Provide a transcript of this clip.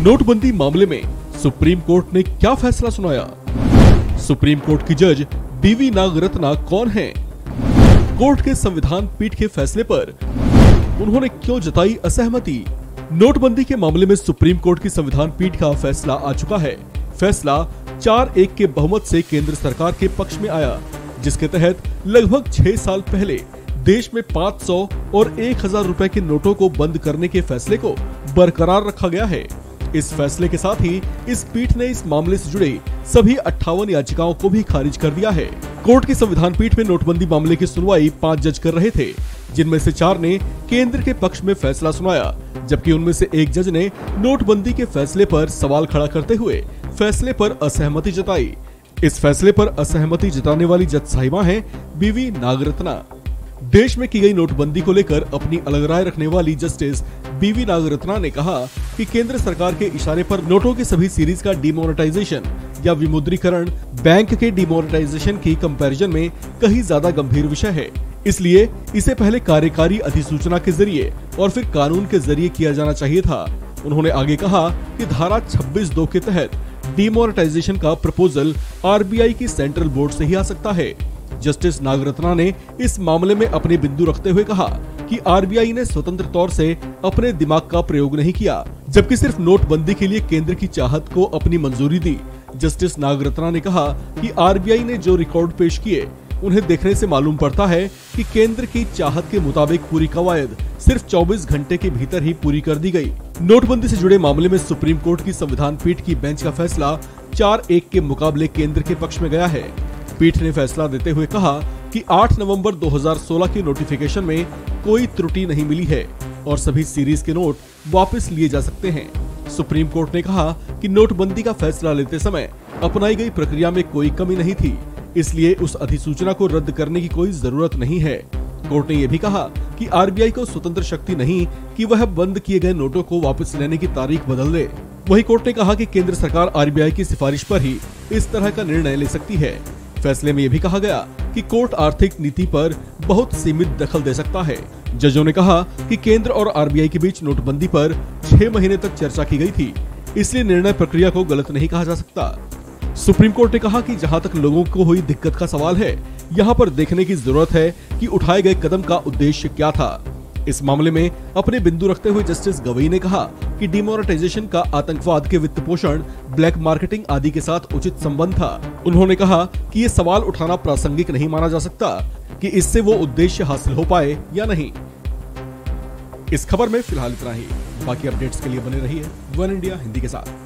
नोटबंदी मामले में सुप्रीम कोर्ट ने क्या फैसला सुनाया? सुप्रीम कोर्ट की जज बीवी नागरत्ना कौन हैं? कोर्ट के संविधान पीठ के फैसले पर उन्होंने क्यों जताई असहमति? नोटबंदी के मामले में सुप्रीम कोर्ट की संविधान पीठ का फैसला आ चुका है। फैसला 4-1 के बहुमत से केंद्र सरकार के पक्ष में आया, जिसके तहत लगभग 6 साल पहले देश में 500 और 1000 रुपए के नोटों को बंद करने के फैसले को बरकरार रखा गया है। इस फैसले के साथ ही इस पीठ ने इस मामले से जुड़े सभी 58 याचिकाओं को भी खारिज कर दिया है। कोर्ट की संविधान पीठ में नोटबंदी मामले की सुनवाई 5 जज कर रहे थे, जिनमें से 4 ने केंद्र के पक्ष में फैसला सुनाया, जबकि उनमें से एक जज ने नोटबंदी के फैसले पर सवाल खड़ा करते हुए फैसले पर असहमति जताई। इस फैसले पर असहमति जताने वाली जज साहिबा हैं बीवी नागरत्ना। देश में की गई नोटबंदी को लेकर अपनी अलग राय रखने वाली जस्टिस बीवी नागरत्ना ने कहा कि केंद्र सरकार के इशारे पर नोटों की सभी सीरीज का डिमोनेटाइजेशन या विमुद्रीकरण बैंक के डिमोनेटाइजेशन की कंपैरिजन में कहीं ज्यादा गंभीर विषय है। इसलिए इसे पहले कार्यकारी अधिसूचना के जरिए और फिर कानून के जरिए किया जाना चाहिए था। उन्होंने आगे कहा कि धारा 26(2) के तहत डिमोनेटाइजेशन का प्रपोजल आरबीआई की सेंट्रल बोर्ड से ही आ सकता है। जस्टिस नागरत्ना ने इस मामले में अपने बिंदु रखते हुए कहा कि आरबीआई ने स्वतंत्र तौर से अपने दिमाग का प्रयोग नहीं किया, जबकि सिर्फ नोटबंदी के लिए केंद्र की चाहत को अपनी मंजूरी दी। जस्टिस नागरत्ना ने कहा कि आरबीआई ने जो रिकॉर्ड पेश किए उन्हें देखने से मालूम पड़ता है कि केंद्र की चाहत के मुताबिक पूरी कवायद सिर्फ 24 घंटे के भीतर ही पूरी कर दी गई। नोटबंदी से जुड़े मामले में सुप्रीम कोर्ट की संविधान पीठ की बेंच का फैसला 4-1 के मुकाबले केंद्र के पक्ष में गया है। पीठ ने फैसला देते हुए कहा कि 8 नवंबर 2016 के नोटिफिकेशन में कोई त्रुटि नहीं मिली है और सभी सीरीज के नोट वापस लिए जा सकते हैं। सुप्रीम कोर्ट ने कहा कि नोटबंदी का फैसला लेते समय अपनाई गई प्रक्रिया में कोई कमी नहीं थी, इसलिए उस अधिसूचना को रद्द करने की कोई जरूरत नहीं है। कोर्ट ने यह भी कहा कि आरबीआई को स्वतंत्र शक्ति नहीं कि वह बंद किए गए नोटों को वापस लेने की तारीख बदल दे। वहीं कोर्ट ने कहा कि केंद्र सरकार आरबीआई की सिफारिश पर ही इस तरह का निर्णय ले सकती है। फैसले में यह भी कहा गया कि कोर्ट आर्थिक नीति पर बहुत सीमित दखल दे सकता है। जजों ने कहा कि केंद्र और आरबीआई के बीच नोटबंदी पर 6 महीने तक चर्चा की गई थी, इसलिए निर्णय प्रक्रिया को गलत नहीं कहा जा सकता। सुप्रीम कोर्ट ने कहा कि जहां तक लोगों को हुई दिक्कत का सवाल है, यहां पर देखने की जरूरत है कि उठाए गए कदम का उद्देश्य क्या था। इस मामले में अपने बिंदु रखते हुए जस्टिस गवई ने कहा कि डिमोनेटाइजेशन का आतंकवाद के वित्त पोषण, ब्लैक मार्केटिंग आदि के साथ उचित संबंध था। उन्होंने कहा कि ये सवाल उठाना प्रासंगिक नहीं माना जा सकता कि इससे वो उद्देश्य हासिल हो पाए या नहीं। इस खबर में फिलहाल इतना ही। बाकी अपडेट्स के लिए बने रहिए वन इंडिया हिंदी के साथ।